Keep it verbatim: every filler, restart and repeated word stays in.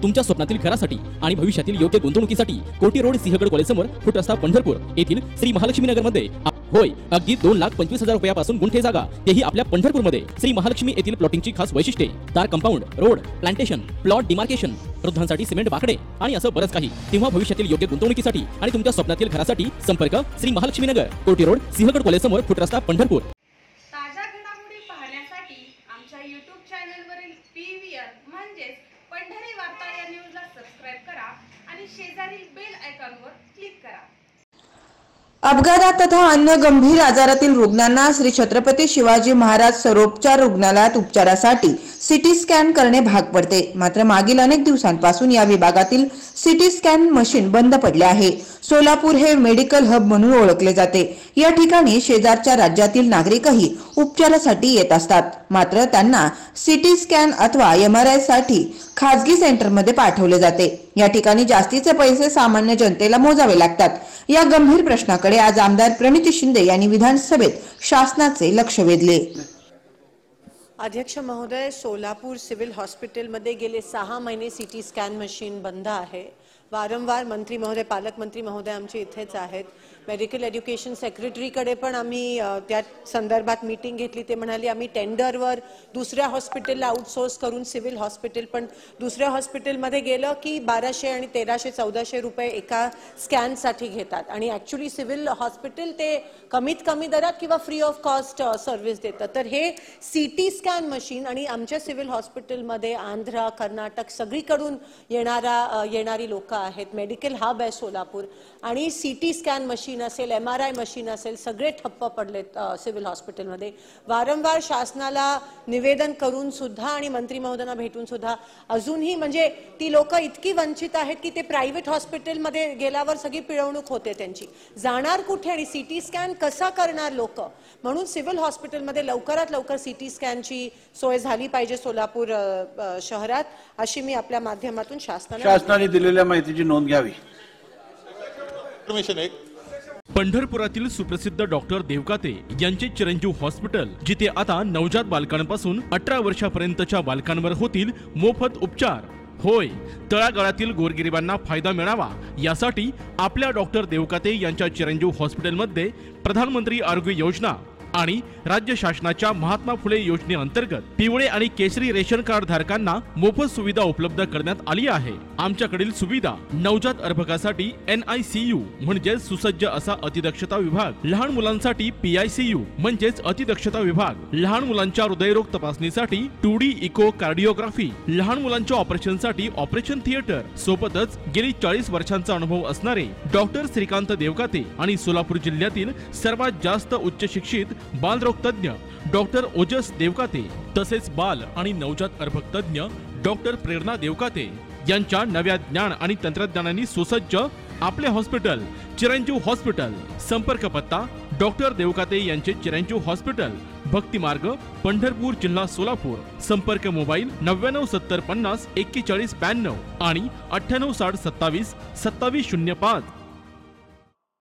तुमच्या स्वप्नातील घरासाठी आणि भविष्यातील योग्य गुंतवणुकीसाठी कोटी रोड सिंहगड कॉलेजसमोर फुट रस्ता पंढरपूर येथील श्री महालक्ष्मी नगर मध्ये होय अगदी दोन लाख पंचवीस हजार रुपयापासून गुंठे जागा, तेही आपल्या पंढरपूरमध्ये. श्री महालक्ष्मी येथील प्लॉटिंगची खास वैशिष्ट्ये: तार compound, road, plantation, plot demarcation, वृद्धांसाठी सिमेंट बाकडे आणि असं बरंच काही. तेव्हा भविष्यातील योग्य गुंतवणुकीसाठी आणि तुमच्या स्वप्नातील घरासाठी संपर्क श्री महालक्ष्मी नगर, कोटी रोड, सिंहगड कॉलेजसमोर, फुट रस्ता पंढरपूर. ताज्या घडामोडी पाहण्यासाठी आमच्या यूट्यूब चॅनलवरील पीव्हीआर म्हणजेच पंढरी वार्ता या न्यूजला सबस्क्राइब करा आणि शेजारील बेल आयकॉनवर क्लिक करा. अपघातात तथा अन्य गंभीर आजारातील रुग्णांना श्री छत्रपती शिवाजी महाराज सर्वोपचार रुग्णालयात उपचारासाठी सिटी स्कॅन करणे भाग पडते. मात्र मागील अनेक दिवसांपासून या विभागातील सिटी स्कॅन मशीन बंद पडले आहे. सोलापूर हे मेडिकल हब म्हणून ओळखले जाते. या ठिकाणी शेजारच्या राज्यातील नागरिकही उपचारासाठी येत असतात. मात्र त्यांना सिटी स्कॅन अथवा एम आर आय साठी खासगी सेंटरमध्ये पाठवले जाते. या ठिकाणी जास्तीचे पैसे सामान्य जनतेला मोजावे लागतात. या गंभीर प्रश्नाकडे आज आमदार प्रणिती शिंदे यांनी विधानसभेत शासनाचे लक्ष वेधले. अध्यक्ष महोदय, सोलापूर सिव्हिल हॉस्पिटलमध्ये गेले सहा महिने सिटी स्कॅन मशीन बंद आहे. वारंवार मंत्री महोदय, पालकमंत्री महोदय आमचे इथेच आहेत. मेडिकल एज्युकेशन सेक्रेटरीकडे पण आम्ही त्या संदर्भात मीटिंग घेतली. ते म्हणाले आम्ही टेंडरवर दुसऱ्या हॉस्पिटलला आउटसोर्स करून सिव्हिल हॉस्पिटल, पण दुसऱ्या हॉस्पिटलमध्ये गेलं की बाराशे आणि तेराशे चौदाशे रुपये एका स्कॅनसाठी घेतात आणि ॲक्च्युली सिव्हिल हॉस्पिटल ते कमीत कमी दरात किंवा फ्री ऑफ कॉस्ट सर्व्हिस देतं. तर हे सी टी स्कॅन मशीन आणि आमच्या सिव्हिल हॉस्पिटलमध्ये आंध्र, कर्नाटक सगळीकडून येणारा येणारी लोक आहेत. मेडिकल हब आहे सोलापूर आणि सी टी स्कॅन मशीन असेल, एम आर आय मशीन असेल, सगळे ठप्प पडलेत सिव्हिल हॉस्पिटलमध्ये. वारंवार शासनाला निवेदन करून सुद्धा आणि मंत्री महोदयांना भेटून सुद्धा अजूनही म्हणजे ती लोक इतकी वंचित आहेत की ते प्रायव्हेट हॉस्पिटलमध्ये गेल्यावर सगळी पिळवणूक होते त्यांची. जाणार कुठे आणि सिटी स्कॅन कसा करणार लोक? म्हणून सिव्हिल हॉस्पिटलमध्ये लवकरात लवकर सिटी स्कॅनची सोय झाली पाहिजे सोलापूर शहरात, अशी मी आपल्या माध्यमातून शासनाला शासनाने दिलेल्या माहितीची नोंद घ्यावी. पंढरपुरातील सुप्रसिद्ध डॉक्टर देवकाते यांचे चिरंजीव हॉस्पिटल, जिथे आता नवजात बालकांपासून अठरा वर्षापर्यंतच्या बालकांवर होतील मोफत उपचार. होय, तळागाळातील गोरगरिबांना फायदा मिळावा यासाठी आपल्या डॉक्टर देवकाते यांच्या चिरंजीव हॉस्पिटलमध्ये प्रधानमंत्री आरोग्य योजना आणि राज्य शासनाच्या महात्मा फुले योजनेअंतर्गत पिवळे आणि केसरी रेशन कार्ड धारकांना मोफत सुविधा उपलब्ध करण्यात आली आहे. आमच्याकडील सुविधा: नवजात अर्भकासाठी एन आय सी यू म्हणजे सुसज्ज असा अतिदक्षता विभाग, लहान मुलांसाठी पी आय सी यू म्हणजेच अतिदक्षता विभाग, लहान मुलांच्या हृदयरोग तपासणीसाठी टू डी इको कार्डिओग्राफी, लहान मुलांच्या ऑपरेशनसाठी ऑपरेशन थिएटर, सोबतच गेली चाळीस वर्षांचा अनुभव असणारे डॉक्टर श्रीकांत देवकाते आणि सोलापूर जिल्ह्यातील सर्वात जास्त उच्च शिक्षित बालरोग तज्ञ डॉक्टर ओजस देवकाते, तसेच बाल आणि नवजात अर्भक तज्ञ डॉक्टर प्रेरणा देवकाते यांच्या नव्या ज्ञान आणि तंत्रज्ञानाने सुसज्ज आपले हॉस्पिटल चिरंजीव हॉस्पिटल. संपर्क पत्ता: डॉक्टर देवकाते यांचे चिरंजीव हॉस्पिटल, भक्ती मार्ग, पंढरपूर, जिल्हा सोलापूर. संपर्क मोबाईल नव्याण्णव सत्तर पन्नास एक्केचाळीस ब्याण्णव आणि अठ्ठ्याण्णव साठ सत्तावीस सत्तावीस शून्य पाच.